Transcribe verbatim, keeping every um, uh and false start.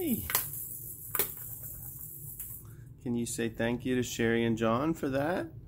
Hey. Can you say thank you to Sherry and John for that?